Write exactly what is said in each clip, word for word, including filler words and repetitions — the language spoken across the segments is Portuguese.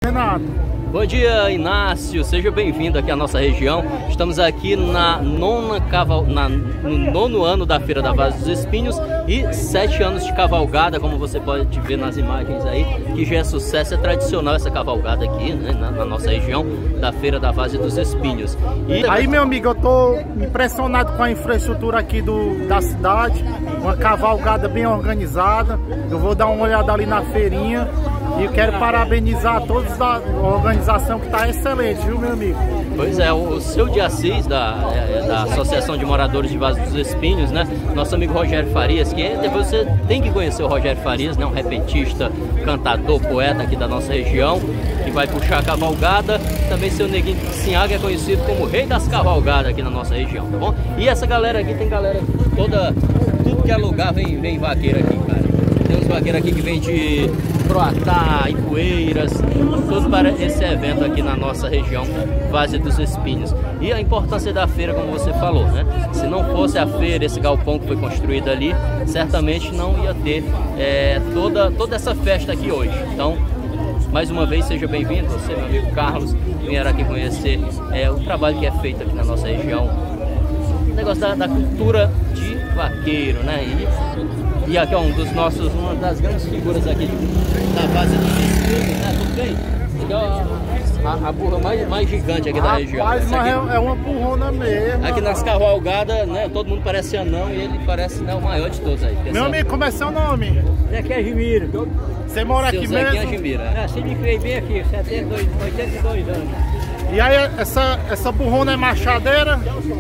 Renato. Bom dia, Inácio, seja bem-vindo aqui à nossa região. Estamos aqui na nona caval... na... no nono ano da Feira da Várzea dos Espinhos e sete anos de cavalgada, como você pode ver nas imagens aí, que já é sucesso, é tradicional essa cavalgada aqui, né, na, na nossa região da Feira da Várzea dos Espinhos. E... Aí, meu amigo, eu tô impressionado com a infraestrutura aqui do, da cidade, uma cavalgada bem organizada. Eu vou dar uma olhada ali na feirinha. E eu quero parabenizar a todos da organização que está excelente, viu, meu amigo? Pois é, o seu de Assis, da, da Associação de Moradores de Várzea dos Espinhos, né? Nosso amigo Rogério Farias, que depois você tem que conhecer o Rogério Farias, né? Um repentista, cantador, poeta aqui da nossa região, que vai puxar a cavalgada. Também seu Neguinho Sinhaga é conhecido como o rei das cavalgadas aqui na nossa região, tá bom? E essa galera aqui, tem galera toda, tudo que é lugar vem, vem vaqueiro aqui, cara. Tem uns vaqueiros aqui que vem de Croatá, Ipueiras, tudo para esse evento aqui na nossa região, Várzea dos Espinhos. E a importância da feira, como você falou, né? Se não fosse a feira, esse galpão que foi construído ali, certamente não ia ter é, toda, toda essa festa aqui hoje. Então, mais uma vez, seja bem-vindo, você, meu amigo Carlos, vieram aqui conhecer é, o trabalho que é feito aqui na nossa região. O negócio da, da cultura de vaqueiro, né? E, E aqui é um dos nossos, uma das grandes figuras aqui da Várzea dos Espinhos, né? Tudo bem? Aqui é a, a burra mais, mais gigante aqui da Rapaz, região. Mas aqui, é uma burrona mesmo. Aqui nas cavalgadas, né? Todo mundo parece anão e ele parece, né, o maior de todos aí. Meu amigo, como é seu nome? Aqui é Gimiro. Você mora aqui mesmo? Aqui é Gimiro, é. Nasci me criei bem aqui, setenta e dois, oitenta e dois anos. E aí, essa, essa burrona é machadeira?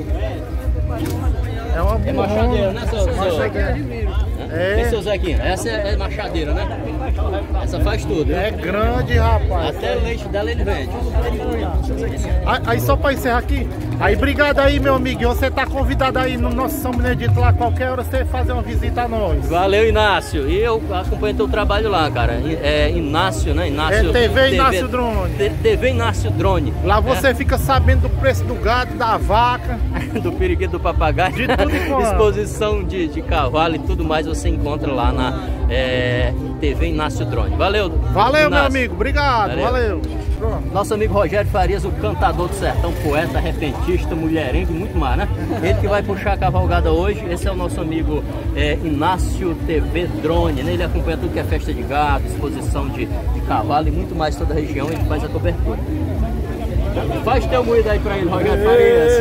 É uma burrona. É machadeira, né, seu? Machadeira. É. E seu Zequinha? Essa é, é machadeira, né? Essa faz tudo, né? É grande, rapaz. Até o leite dela ele vende. Aí, aí só para encerrar aqui, aí obrigado aí, meu amigo. E você tá convidado aí no nosso São Benedito lá, qualquer hora você fazer uma visita a nós. Valeu, Inácio. E eu acompanho teu trabalho lá, cara. É Inácio, né? Inácio, é T V Inácio Drone. T V Inácio Drone. Lá você é. fica sabendo do preço do gado, da vaca, do periquito, do papagaio, de tudo igual. Disposição de, de cavalo e tudo mais você encontra lá na é, T V Inácio Drone. Valeu, Valeu, Inácio. meu amigo. Obrigado. Valeu. Valeu. Nosso amigo Rogério Farias, o cantador do sertão, poeta, repentista, mulherengo e muito mais, né? Ele que vai puxar a cavalgada hoje. Esse é o nosso amigo é, Inácio T V Drone, né? Ele acompanha tudo que é festa de gado, exposição de, de cavalo e muito mais toda a região. Ele faz a cobertura. Faz teu moído aí pra ele, Rogério Farias.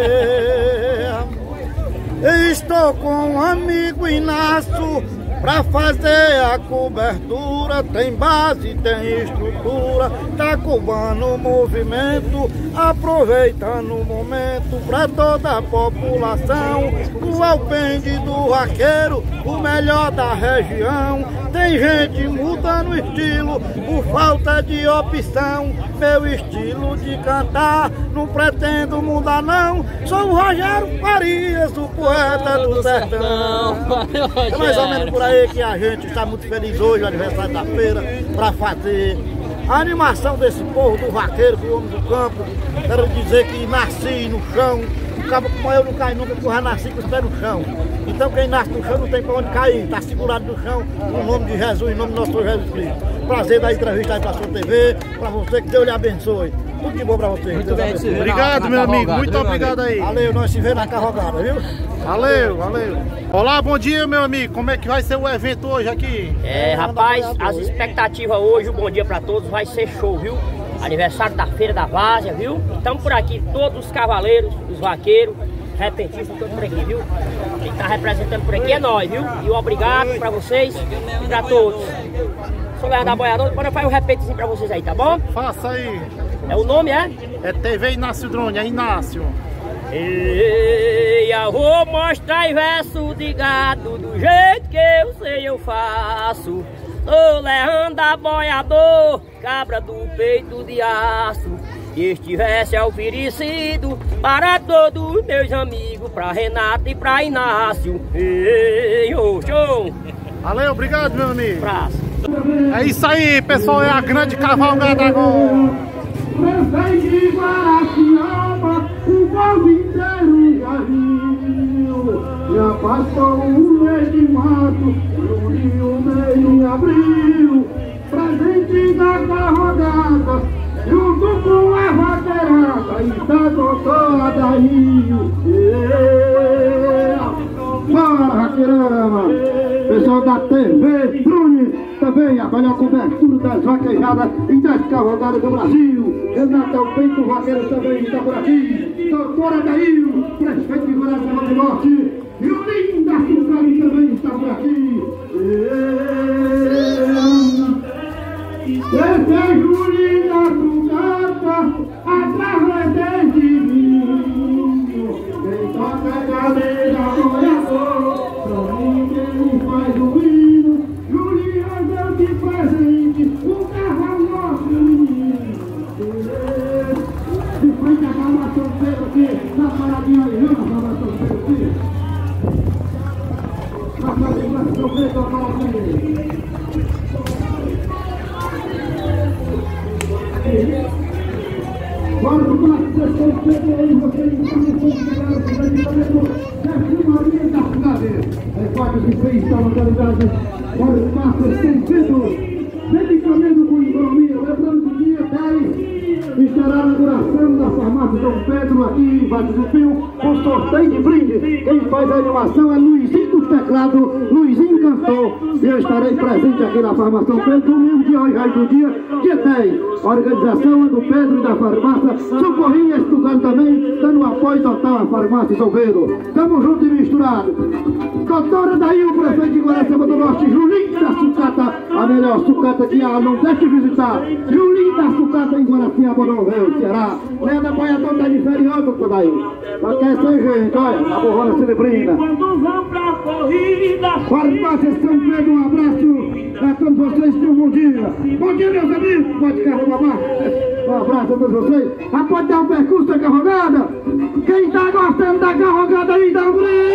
Estou com um amigo Inácio pra fazer a cobertura. Tem base, tem estrutura, tá cubando o movimento, aproveitando o momento pra toda a população. O alpendre do vaqueiro, o melhor da região. Tem gente mudando o estilo por falta de opção. Meu estilo de cantar não pretendo mudar não. Sou o Rogério Farias, o poeta do, do sertão. sertão. É mais ou menos por aí que a gente está muito feliz hoje, o aniversário da feira, para fazer a animação desse povo, do vaqueiro, do homem do campo. Quero dizer que nasci no chão. O cabo como eu não cai nunca, porque eu já nasci com os pés no chão. Então quem nasce no chão não tem para onde cair, está segurado no chão, no nome de Jesus, em nome do nosso Senhor Jesus Cristo. Prazer da entrevista aí para a sua T V, para você, que Deus lhe abençoe. Tudo de bom para você. Muito bem, obrigado, meu amigo, muito obrigado aí. Valeu, nós se vemos na cavalgada, viu? Valeu, valeu. Olá, bom dia, meu amigo. Como é que vai ser o evento hoje aqui? É, rapaz, as expectativas hoje, o bom dia para todos, vai ser show, viu? Aniversário da Feira da Várzea, viu? Estamos por aqui, todos os cavaleiros, os vaqueiros, repentistas, todos por aqui, viu? Quem tá representando por aqui é nós, viu? E um obrigado para vocês e para todos. Sou Leandro da Boiadora, depois eu faço um repentezinho para vocês aí, tá bom? Faça aí. É o nome, é? É T V Inácio Drone, é Inácio. Ei, eu vou mostrar em verso de gado, do jeito que eu sei eu faço. Sou Leandro da Boiador, cabra do peito de aço. E estivesse oferecido para todos os meus amigos, para Renato e para Inácio. Ei, ô, show! Valeu, obrigado, meu amigo. Praça. É isso aí, pessoal, é a grande cavalgada agora. Prefeito de Guaraciaba, o povo inteiro já viu. Já passou um mês de mato, no rio meio em abril. Presente da cavalgada, doutor Adainho. Bora, Raqueirama! Pessoal da T V Trune, também a melhor cobertura das vaquejadas e das cavalgadas do Brasil. Renato Peito Vaqueiro também está por aqui. Doutor Adainho, prefeito de Goiás do Norte. E o Linda Sucari também está por aqui. Esse é Julinho da Sucata, atrás de vinho. Quem toca a cadeira, boiador, pra mim quem faz o hino. Julinho deu de presente, o carro nosso menino. De frente a Farmácia São Pedro aqui, na paradinha aí, na Farmácia São Pedro aqui. Na Farmácia São Pedro, na paradinha. Agora o Marcos é São Pedro aí, vocês estão chegaram para o medicamento da Maria da cidade. É quatro de três da localidade. Agora o Marcos é São Pedro. Medicamento com economia, lembrando que dia dez estará na duração da farmácia São Pedro aqui em Vale do Pio, com sorteio de brinde. Quem faz a animação é Luizinho do Teclado, Luizinho Cantor. E eu estarei presente aqui na farmácia São Pedro, domingo de hoje, do dia, dia dez. A organização é do Pedro e da farmácia Socorrinha, estudando também, dando apoio total à farmácia São Pedro. Tamo junto e misturado. Doutora daí o prefeito de Guaraciaba do Norte, Julinho da Sucata, a melhor sucata que há, não deixe de visitar. Julinho da Sucata em Guaraciaba do Rio, Ceará. Lenda Boiadão tá diferente, doutor daí. Só quer ser gente, olha, a borrona celebrina. Quando vão pra corrida, Farmácia São Pedro, um abraço a todos vocês, tenham um bom dia. Bom dia, meus amigos, pode carregar. Um abraço a todos vocês. Ah, pode dar um percurso da carrogada? Quem tá gostando da carrogada aí, dá um brinde.